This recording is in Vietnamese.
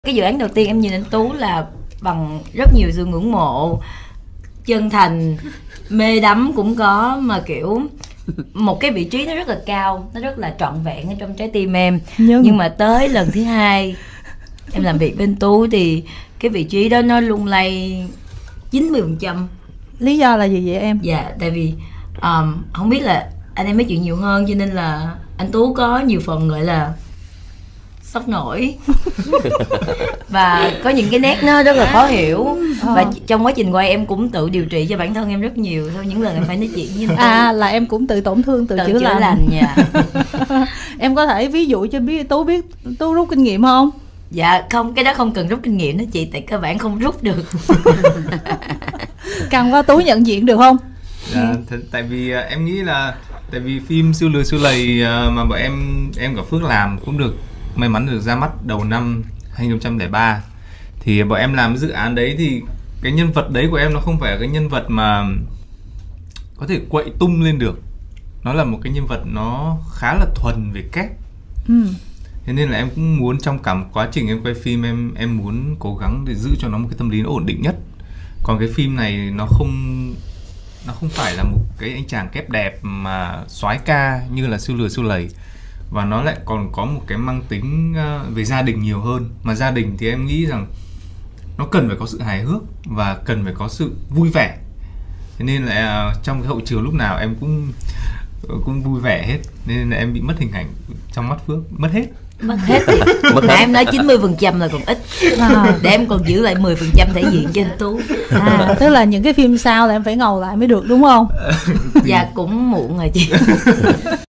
Cái dự án đầu tiên em nhìn anh Tú là bằng rất nhiều sự ngưỡng mộ, chân thành, mê đắm cũng có, mà kiểu một cái vị trí nó rất là cao, nó rất là trọn vẹn ở trong trái tim em. Nhưng mà tới lần thứ hai em làm việc bên Tú thì cái vị trí đó nó lung lay 90%. Lý do là gì vậy em? Dạ, tại vì không biết là anh em nói chuyện nhiều hơn cho nên là anh Tú có nhiều phần gọi là sốc nổi và có những cái nét nó rất là khó hiểu. Và trong quá trình quay em cũng tự điều trị cho bản thân em rất nhiều sau những lần em phải nói chuyện với anh Tú. Là em cũng tự tổn thương, tự chữa lành nha. Em có thể ví dụ cho biết Tú rút kinh nghiệm không? Dạ không, cái đó không cần rút kinh nghiệm đó chị, tại cơ bản không rút được. Cần qua Tú nhận diện được không? Dạ, tại vì em nghĩ là tại vì phim Siêu Lừa Siêu Lầy mà bọn em cả Phước làm cũng được may mắn được ra mắt đầu năm 2003, thì bọn em làm dự án đấy thì cái nhân vật đấy của em nó không phải là cái nhân vật mà có thể quậy tung lên được, nó là một cái nhân vật nó khá là thuần về kép. Thế nên là em cũng muốn trong cả một quá trình em quay phim em muốn cố gắng để giữ cho nó một cái tâm lý nó ổn định nhất. Còn cái phim này nó không phải là một cái anh chàng kép đẹp mà soái ca như là Siêu Lừa Siêu Lầy, và nó lại còn có một cái mang tính về gia đình nhiều hơn. Mà gia đình thì em nghĩ rằng nó cần phải có sự hài hước và cần phải có sự vui vẻ. Thế nên là trong cái hậu trường lúc nào em cũng vui vẻ hết, nên là em bị mất hình ảnh trong mắt Phước, mất hết Thì em nói 90% là còn ít, để em còn giữ lại 10% thể hiện cho anh Tú. Tức là những cái phim sau là em phải ngầu lại mới được đúng không? Dạ cũng muộn rồi chị.